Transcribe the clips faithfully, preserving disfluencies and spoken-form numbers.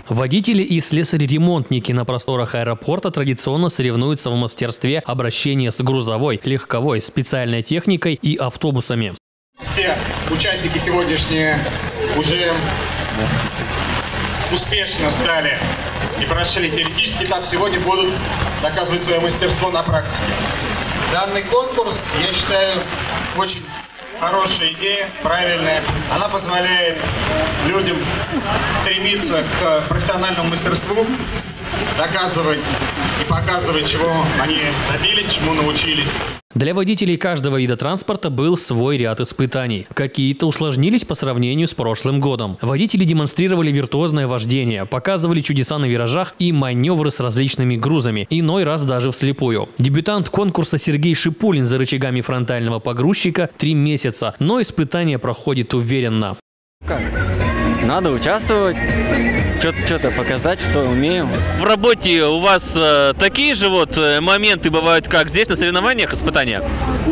Водители и слесари-ремонтники на просторах аэропорта традиционно соревнуются в мастерстве обращения с грузовой, легковой, специальной техникой и автобусами. Все участники сегодняшние уже успешно сдали и прошли теоретический этап, сегодня будут доказывать свое мастерство на практике. Данный конкурс, я считаю, очень хорошая идея, правильная. Она позволяет людям стремиться к профессиональному мастерству, доказывать и показывать, чего они добились, чему научились. Для водителей каждого вида транспорта был свой ряд испытаний. Какие-то усложнились по сравнению с прошлым годом. Водители демонстрировали виртуозное вождение, показывали чудеса на виражах и маневры с различными грузами, иной раз даже вслепую. Дебютант конкурса Сергей Шипулин за рычагами фронтального погрузчика три месяца, но испытание проходит уверенно. Как? Надо участвовать, что-то показать, что умеем. В работе у вас э, такие же вот моменты бывают, как здесь на соревнованиях, испытания?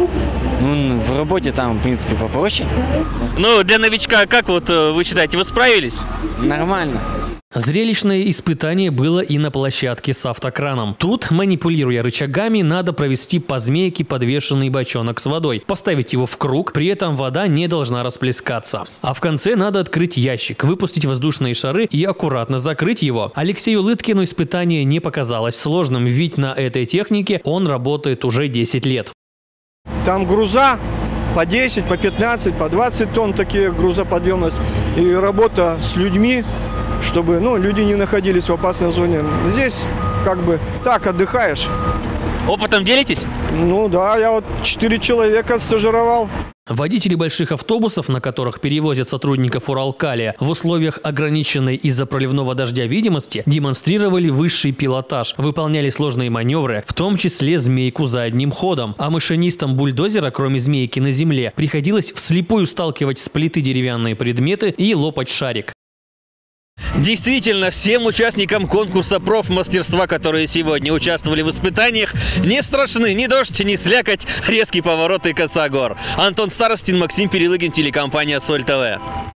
Ну, в работе там, в принципе, попроще. Ну, для новичка, как вот вы считаете, вы справились? Нормально. Зрелищное испытание было и на площадке с автокраном. Тут, манипулируя рычагами, надо провести по змейке подвешенный бочонок с водой, поставить его в круг, при этом вода не должна расплескаться. А в конце надо открыть ящик, выпустить воздушные шары и аккуратно закрыть его. Алексею Лыткину испытание не показалось сложным, ведь на этой технике он работает уже десять лет. Там груза по десять, по пятнадцать, по двадцать тонн такие грузоподъемность и работа с людьми, чтобы ну, люди не находились в опасной зоне. Здесь как бы так отдыхаешь. Опытом делитесь? Ну да, я вот четыре человека стажировал. Водители больших автобусов, на которых перевозят сотрудников Уралкалия, в условиях ограниченной из-за проливного дождя видимости, демонстрировали высший пилотаж, выполняли сложные маневры, в том числе змейку за одним ходом. А машинистам бульдозера, кроме змейки на земле, приходилось вслепую сталкивать с плиты деревянные предметы и лопать шарик. Действительно, всем участникам конкурса профмастерства, которые сегодня участвовали в испытаниях, не страшны ни дождь, ни слякоть, резкий поворот и коса гор. Антон Старостин, Максим Перелыгин, телекомпания Соль ТВ.